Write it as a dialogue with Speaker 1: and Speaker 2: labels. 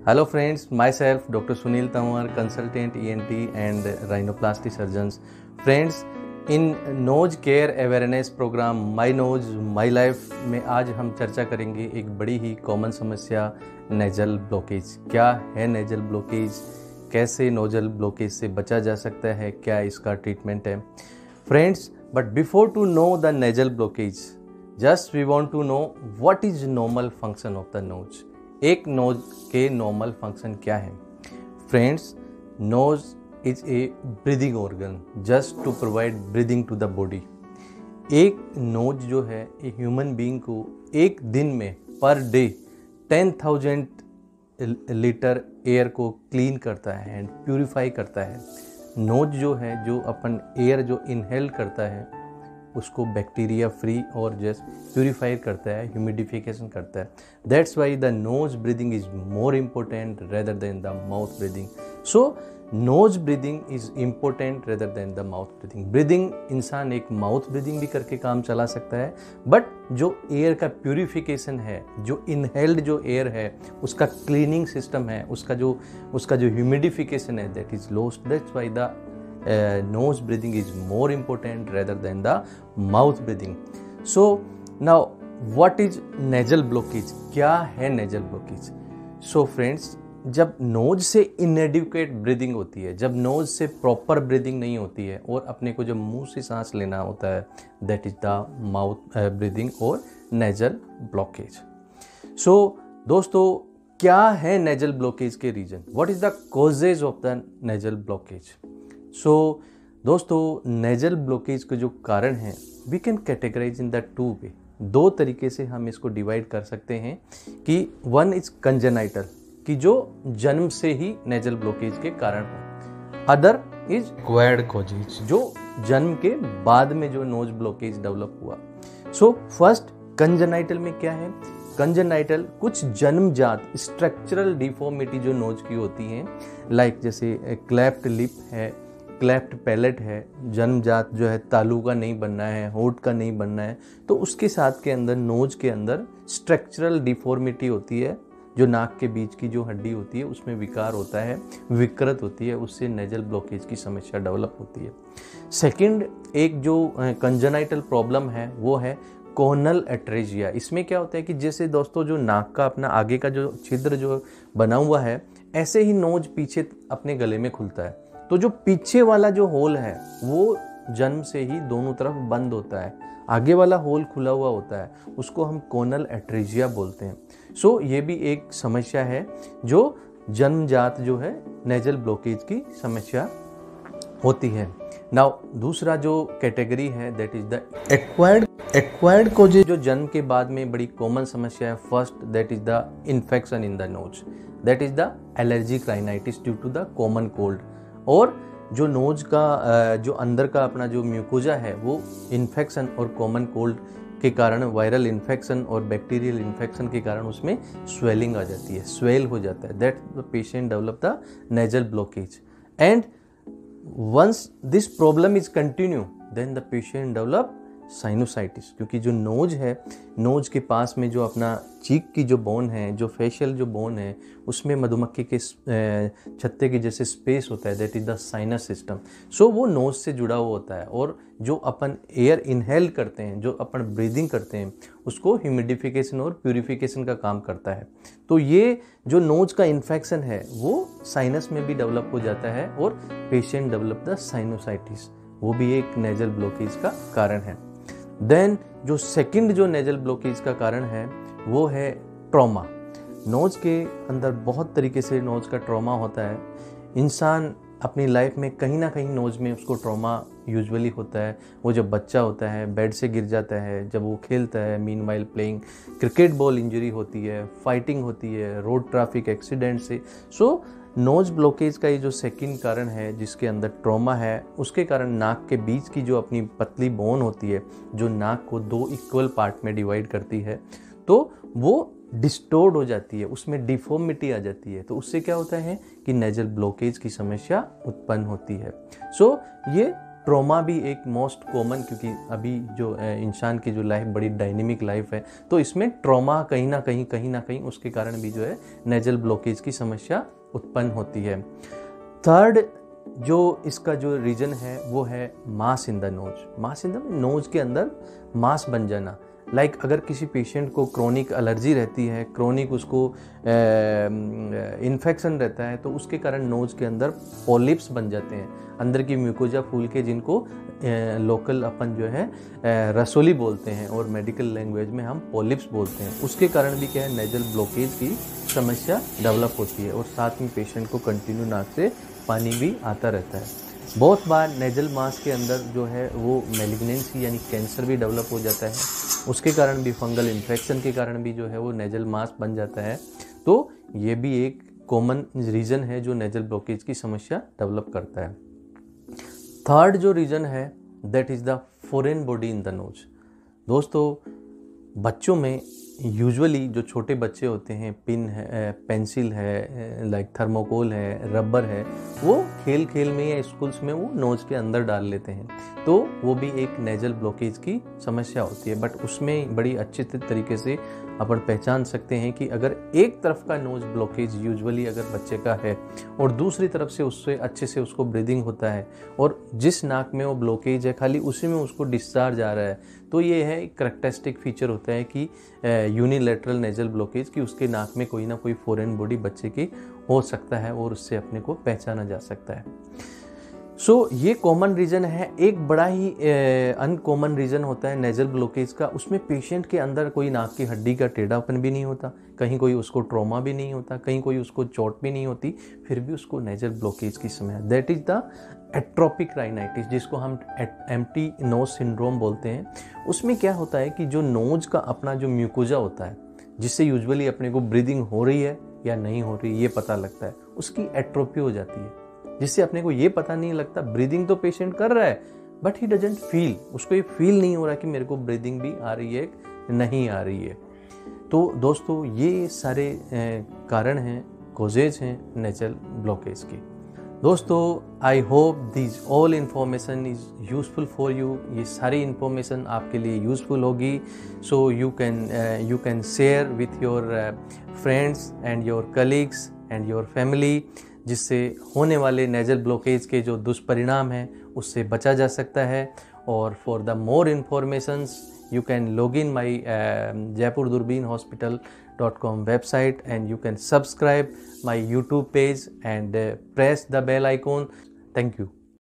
Speaker 1: Hello friends, myself Dr. Sunil Tamwar, consultant ENT and rhinoplasty surgeons. Friends, इन nose care awareness program my nose my life में आज हम चर्चा करेंगे एक बड़ी ही कॉमन समस्या नेजल ब्लॉकेज। क्या है नेजल ब्लॉकेज, कैसे नोजल ब्लॉकेज से बचा जा सकता है, क्या इसका ट्रीटमेंट है। Friends, but before to know the nasal blockage just we want to know what is normal function of the nose. एक नोज के नॉर्मल फंक्शन क्या है। Friends, knows is a breathing organ just to provide breathing to the body. एक nose जो है एक human being को एक दिन में पर डे 10,000 लीटर एयर को क्लीन करता है एंड प्यूरिफाई करता है। नोज जो है, जो अपन एयर जो इनहेल करता है उसको बैक्टीरिया फ्री और जस्ट प्यूरिफाई करता है, ह्यूमिडिफिकेशन करता है। That's why the nose breathing is more important rather than the mouth breathing. So nose breathing is important rather than the mouth breathing. Breathing इंसान एक माउथ ब्रीदिंग भी करके काम चला सकता है, बट जो एयर का प्यूरिफिकेशन है, जो इनहेल्ड जो एयर है, उसका क्लीनिंग सिस्टम है, उसका जो ह्यूमिडिफिकेशन है, that is lost. That's why the nose breathing is more important rather than the mouth breathing. So now what is nasal blockage? क्या है nasal blockage? So friends, जब नोज से इनएडिक्वेट ब्रीदिंग होती है, जब नोज से proper breathing नहीं होती है और अपने को जब मुंह से सांस लेना होता है, that is the mouth breathing और नेजल ब्लॉकेज। सो दोस्तों, क्या है नेजल ब्लॉकेज के reason? What is the causes of the nasal blockage? So दोस्तों, नेजल ब्लॉकेज के जो कारण हैं we can categorize in the two way. दो तरीके से हम इसको डिवाइड कर सकते हैं कि वन इज कंजेनाइटल, कि जो जन्म से ही नेजल ब्लॉकेज के कारण हो। अदर इज एक्वायर्ड कॉजेज, जो जन्म के बाद में जो नोज ब्लॉकेज डेवलप हुआ। सो फर्स्ट, कंजेनाइटल में क्या है? कंजेनाइटल कुछ जन्मजात स्ट्रक्चरल डिफॉर्मिटी जो नोज की होती हैं, लाइक जैसे क्लेफ्ट लिप है, क्लेफ्ट पैलेट है, जन्मजात जो है तालू का नहीं बनना है, होठ का नहीं बनना है, तो उसके साथ के अंदर नोज के अंदर स्ट्रक्चरल डिफॉर्मिटी होती है। जो नाक के बीच की जो हड्डी होती है उसमें विकार होता है, विकृत होती है, उससे नेजल ब्लॉकेज की समस्या डेवलप होती है। सेकंड, एक जो कंजेनाइटल प्रॉब्लम है वो है कोनल एट्रेजिया। इसमें क्या होता है कि जैसे दोस्तों जो नाक का अपना आगे का जो छिद्र जो बना हुआ है, ऐसे ही नोज पीछे अपने गले में खुलता है। तो जो पीछे वाला जो होल है वो जन्म से ही दोनों तरफ बंद होता है, आगे वाला होल खुला हुआ होता है, उसको हम कोनल एट्रेजिया बोलते हैं। सो ये भी एक समस्या है जो जन्मजात जो है नेजल ब्लॉकेज की समस्या होती है। नाउ दूसरा जो कैटेगरी है that is the acquired causes, जो जन्म के बाद में बड़ी कॉमन समस्या है। First, that is the infection in the nose, that is the allergic rhinitis due to the common cold. और जो नोज का जो अंदर का अपना जो म्यूकोजा है वो इन्फेक्शन और कॉमन कोल्ड के कारण, वायरल इन्फेक्शन और बैक्टीरियल इन्फेक्शन के कारण उसमें स्वेलिंग आ जाती है, स्वेल हो जाता है। That the patient develop the nasal blockage and once this problem is continue then the patient develop sinusitis. क्योंकि जो नोज है, नोज के पास में जो अपना चीक की जो बोन है, जो फेशियल जो बोन है, उसमें मधुमक्खी के छत्ते के जैसे स्पेस होता है, that is the sinus system. So वो नोज से जुड़ा हुआ होता है और जो अपन एयर इनहेल करते हैं, जो अपन ब्रीदिंग करते हैं, उसको ह्यूमिडिफिकेशन और प्यूरिफिकेशन का काम करता है। तो ये जो नोज का इन्फेक्शन है वो साइनस में भी डेवलप हो जाता है और पेशेंट डेवलप द साइनोसाइटिस, वो भी एक नेजल ब्लॉकेज का कारण है। देन जो सेकंड जो नेजल ब्लॉकेज का कारण है वो है ट्रॉमा। नोज के अंदर बहुत तरीके से नोज का ट्रॉमा होता है। इंसान अपनी लाइफ में कहीं ना कहीं नोज में उसको ट्रॉमा यूजुअली होता है। वो जब बच्चा होता है, बेड से गिर जाता है, जब वो खेलता है, meanwhile playing, cricket ball injury होती है, फाइटिंग होती है, रोड ट्रैफिक एक्सीडेंट से। सो नोज ब्लॉकेज का ये जो सेकंड कारण है जिसके अंदर ट्रॉमा है, उसके कारण नाक के बीच की जो अपनी पतली बोन होती है, जो नाक को दो इक्वल पार्ट में डिवाइड करती है, तो वो डिस्टोर्ड हो जाती है, उसमें डिफॉर्मिटी आ जाती है। तो उससे क्या होता है कि नेजल ब्लॉकेज की समस्या उत्पन्न होती है। सो ये ट्रॉमा भी एक मोस्ट कॉमन, क्योंकि अभी जो इंसान की जो लाइफ बड़ी डायनेमिक लाइफ है, तो इसमें ट्रॉमा कहीं ना कहीं उसके कारण भी जो है नेजल ब्लॉकेज की समस्या उत्पन्न होती है। थर्ड जो इसका जो रीज़न है वो है mass in the nose. Mass in the nose के अंदर मास बन जाना। लाइक अगर किसी पेशेंट को क्रोनिक एलर्जी रहती है, क्रोनिक उसको इन्फेक्शन रहता है, तो उसके कारण नोज के अंदर पॉलिप्स बन जाते हैं, अंदर की म्यूकोजा फूल के, जिनको लोकल अपन जो है रसोली बोलते हैं और मेडिकल लैंग्वेज में हम पॉलिप्स बोलते हैं। उसके कारण भी क्या है, नेजल ब्लॉकेज की समस्या डेवलप होती है और साथ में पेशेंट को कंटिन्यू नाक से पानी भी आता रहता है। बहुत बार नेजल मास के अंदर जो है वो मेलिग्नेंसी यानी कैंसर भी डेवलप हो जाता है, उसके कारण भी फंगल इन्फेक्शन के कारण भी जो है वो नेजल मास बन जाता है। तो ये भी एक कॉमन रीज़न है जो नेजल ब्लॉकेज की समस्या डेवलप करता है। थर्ड जो रीज़न है that is the foreign body in the nose. दोस्तों, बच्चों में यूजुअली जो छोटे बच्चे होते हैं, पिन है, पेंसिल है, लाइक थर्मोकोल है, रबर है, वो खेल खेल में या स्कूल्स में वो नोज के अंदर डाल लेते हैं, तो वो भी एक नेजल ब्लॉकेज की समस्या होती है। बट उसमें बड़ी अच्छे तरीके से अपन पहचान सकते हैं कि अगर एक तरफ का नोज ब्लॉकेज यूजुअली अगर बच्चे का है और दूसरी तरफ से उससे अच्छे से उसको ब्रीदिंग होता है और जिस नाक में वो ब्लॉकेज है खाली उसी में उसको डिस्चार्ज आ रहा है, तो ये है एक करेक्टरिस्टिक फीचर होता है कि यूनिलैटरल नेजल ब्लॉकेज, की उसके नाक में कोई ना कोई फॉरेन बॉडी बच्चे की हो सकता है और उससे अपने को पहचाना जा सकता है। सो ये कॉमन रीज़न है। एक बड़ा ही अनकॉमन रीज़न होता है नेजल ब्लॉकेज का, उसमें पेशेंट के अंदर कोई नाक की हड्डी का टेढ़ापन भी नहीं होता, कहीं कोई उसको ट्रॉमा भी नहीं होता, कहीं कोई उसको चोट भी नहीं होती, फिर भी उसको नेजल ब्लॉकेज की समस्या, that is the atrophic rhinitis, जिसको हम एम्प्टी नोज सिंड्रोम बोलते हैं। उसमें क्या होता है कि जो नोज का अपना जो म्यूकोजा होता है, जिससे यूजुअली अपने को ब्रीदिंग हो रही है या नहीं हो रही ये पता लगता है, उसकी एट्रोपी हो जाती है, जिससे अपने को ये पता नहीं लगता, ब्रीदिंग तो पेशेंट कर रहा है बट ही डजंट फील, उसको ये फील नहीं हो रहा कि मेरे को ब्रीदिंग भी आ रही है नहीं आ रही है। तो दोस्तों, ये सारे कारण हैं, कॉजेज हैं नेजल ब्लॉकेज की। दोस्तों, I hope this all information is useful for you. ये सारी इन्फॉर्मेशन आपके लिए यूज़फुल होगी, so you can share with your friends and your colleagues and your family, जिससे होने वाले नेजल ब्लॉकेज के जो दुष्परिणाम हैं उससे बचा जा सकता है। और for the more informations you can log in my jaipurdurbanhospital.com website and you can subscribe my YouTube page and press the bell icon. Thank you.